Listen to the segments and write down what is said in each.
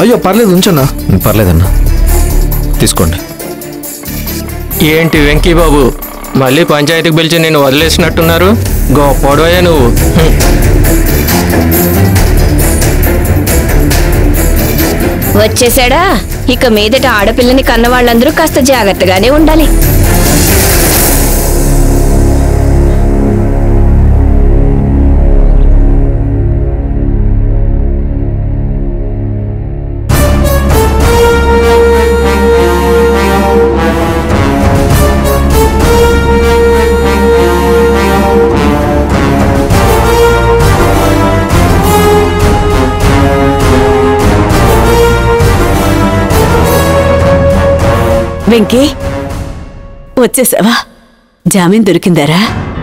అయ్యో పర్లేదు ఉంచన్నా. పర్లేదన్నా తీసుకోండి. ఏంటి వెంకీ బాబు, మళ్ళీ పంచాయతీకి పిలిచి నేను వదిలేసినట్టున్నారు? గొప్పడోయా నువ్వు. వచ్చేసాడా? ఇక మీదట ఆడపిల్లని కన్నవాళ్ళందరూ కాస్త జాగ్రత్తగానే ఉండాలి. వెంకీ వచ్చేసావా? జామీన్ దొరికిందారా?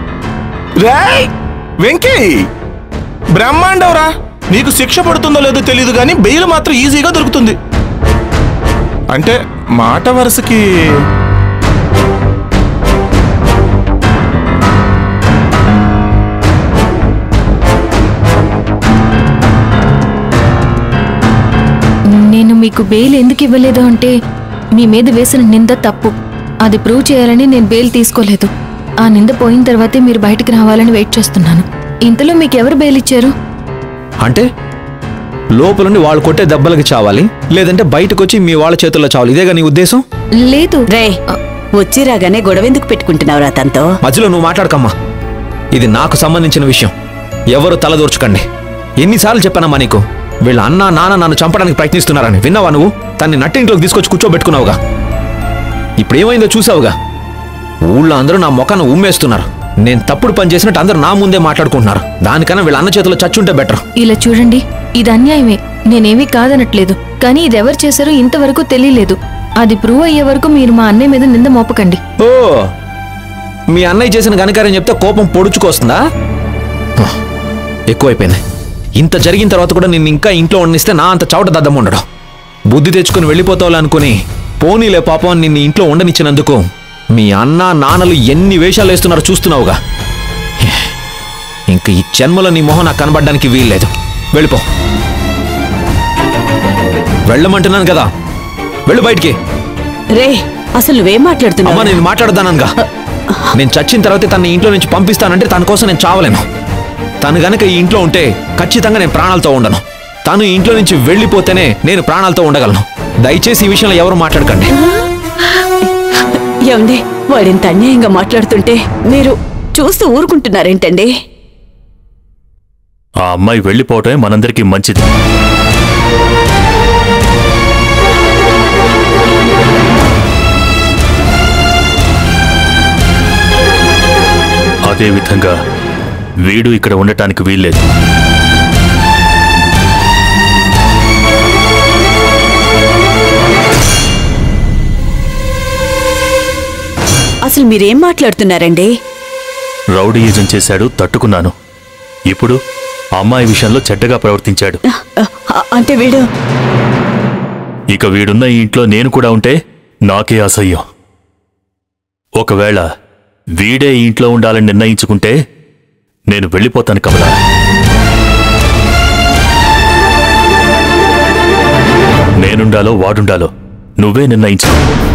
వెంకీ బ్రహ్మాండవరా, నీకు శిక్ష పడుతుందో లేదో తెలియదు కానీ బెయిల్ మాత్రం ఈజీగా దొరుకుతుంది. అంటే మాట వరుసకి నేను మీకు బెయిల్ ఎందుకు ఇవ్వలేదు అంటే మీ మీద వేసిన నింద తప్పు. అది ప్రూవ్ చేయాలని నేను బెయిల్ తీసుకోలేదు. ఆ నింద పోయిన తర్వాతే మీరు బయటికి రావాలని వెయిట్ చేస్తున్నాను. ఇంతలో మీకు ఎవరు బెయిల్ ఇచ్చారు? అంటే లోపలుండి వాళ్ళు కొట్టే దెబ్బలకి చావాలి, లేదంటే బయటకు వచ్చి మీ వాళ్ళ చేతుల్లో చావాలి, ఇదేగా నీ ఉద్దేశం? లేదు. రే వచ్చి రాగానే గొడవెందుకు పెట్టుకుంటున్నావురా తనతో? మధ్యలో నువ్వు మాట్లాడకమ్మా, ఇది నాకు సంబంధించిన విషయం. ఎవరు తలదూర్చకండి. ఎన్నిసార్లు చెప్పానమ్మా నీకు, వీళ్ళ అన్న నాన్న నన్ను చంపడానికి ప్రయత్నిస్తున్నారని? విన్నావా నువ్వు? తన్ని నట్టింట్లోకి తీసుకొచ్చి కూర్చోబెట్టుకున్నావుగా. ఇప్పుడు ఏమైందో చూసావుగా. ఊళ్ళో అందరూ నా ముఖాన్ని ఉమ్మేస్తున్నారు. నేను తప్పుడు పని చేసినట్టు అందరూ నా ముందే మాట్లాడుకుంటున్నారు. దానికన్నా వీళ్ళ అన్న చేతిలో చచ్చుంటే బెటర్. ఇలా చూడండి, ఇది అన్యాయమే, నేనేమీ కాదనట్లేదు. కానీ ఇది ఎవరు చేశారో ఇంతవరకు తెలియలేదు. అది ప్రూవ్ అయ్యే వరకు మీరు మా అన్నయ్య మీద నింద మోపకండి. ఓ, మీ అన్నయ్య చేసిన ఘనకార్యం చెప్తే కోపం పొడుచుకొస్తుందా? ఎక్కువైపోయింది. ఇంత జరిగిన తర్వాత కూడా నిన్ను ఇంకా ఇంట్లో ఉండనిస్తే నా అంత చవట దద్దం ఉండడం. బుద్ధి తెచ్చుకుని వెళ్ళిపోతావు అనుకుని పోనీలే పాపం నిన్ను ఇంట్లో ఉండనిచ్చినందుకు మీ అన్న నాన్నలు ఎన్ని వేషాలు వేస్తున్నారో చూస్తున్నావుగా. ఇంక ఈ జన్మలో నీ మొహం నాకు కనబడడానికి వీల్లేదు. వెళ్ళిపో. వెళ్ళమంటున్నాను కదా, వెళ్ళు బయటికి. రే అసలు నువ్వేం మాట్లాడుతున్నావు? అమ్మా నేను మాట్లాడదానగా. నేను చచ్చిన తర్వాత తన ఇంట్లో నుంచి పంపిస్తానంటే తన కోసం నేను చావలేను. తను గనక ఈ ఇంట్లో ఉంటే ఖచ్చితంగా నేను ప్రాణాలతో ఉండను. తను ఇంట్లో నుంచి వెళ్ళిపోతేనే నేను ప్రాణాలతో ఉండగలను. దయచేసి ఈ విషయంలో ఎవరు మాట్లాడకండి. ఏమండి, వాడింత అన్యాయంగా మాట్లాడుతుంటే మీరు చూస్తూ ఊరుకుంటున్నారేంటండి? ఆ అమ్మాయి వెళ్ళిపోవటమే మనందరికీ మంచిది. అదేవిధంగా వీడు ఇక్కడ ఉండటానికి వీల్లేదు. అసలు మీరేం మాట్లాడుతున్నారండి? రౌడీయిజం చేశాడు, తట్టుకున్నాను. ఇప్పుడు అమ్మాయి విషయంలో చెడ్డగా ప్రవర్తించాడు. అంటే వీడు ఇక వీడున్న ఈ ఇంట్లో నేను కూడా ఉంటే నాకే అసహ్యం. ఒకవేళ వీడే ఈ ఇంట్లో ఉండాలని నిర్ణయించుకుంటే నేను వెళ్ళిపోతాను కమలా. నేనుండాలో వాడుండాలో నువ్వే నిర్ణయించు.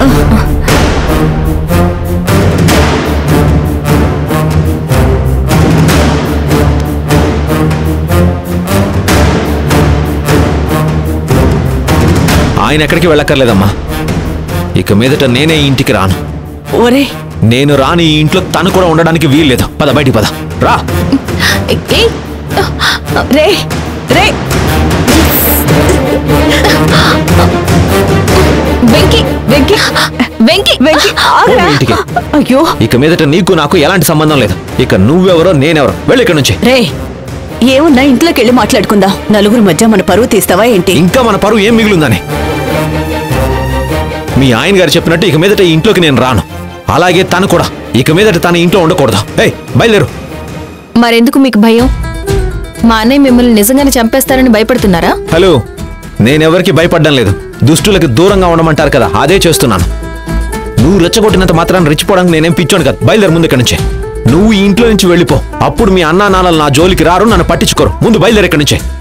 ఆయన ఎక్కడికి వెళ్ళక్కర్లేదమ్మా. ఇక మీదట నేనే ఇంటికి రాను. ఒరే నేను రాని ఈ ఇంట్లో తను కూడా ఉండడానికి వీల్లేదు. పద బయటికి పద. రా. రే రే వెంకీ వెంకీ వెంకీ వెంకీ ఇంటికి. అయ్యో, ఇక మీదట నీకు నాకు ఎలాంటి సంబంధం లేదు. ఇక నువ్వెవరో నేనెవరో. వెళ్ళి ఇక్కడ నుంచి. రే ఏమున్నా ఇంట్లోకి వెళ్ళి మాట్లాడుకుందాం. నలుగురు మధ్య మన పరువు తీస్తావా ఏంటి? ఇంకా మన పరువు ఏం మిగిలిందని? మీ ఆయన గారు చెప్పినట్టు ఇక మీదట ఈ ఇంట్లోకి నేను రాను. అలాగే తను కూడా ఇక మీదట తన ఇంట్లో ఉండకూడదు. ఏయ్ బయలుదేరు. మరెందుకు మీకు భయం? మా అన్నయ్య మిమ్మల్ని నిజంగానే చంపేస్తారని భయపడుతున్నారా? హలో, నేనెవరికి భయపడ్డం లేదు. దుష్టులకి దూరంగా ఉండమంటారు కదా, అదే చేస్తున్నాను. నువ్వు రెచ్చగొట్టినంత మాత్రాన్ని రెచ్చిపోవడానికి నేనేం పిచ్చోను కదా. బయలుదేరు ముందు ఇక్కడి నుంచి. నువ్వు ఈ ఇంట్లో నుంచి వెళ్ళిపో. అప్పుడు మీ అన్నా నాన్నలు నా జోలికి రారు, నన్ను పట్టించుకోరు. ముందు బయలుదేరు ఇక్కడి నుంచి.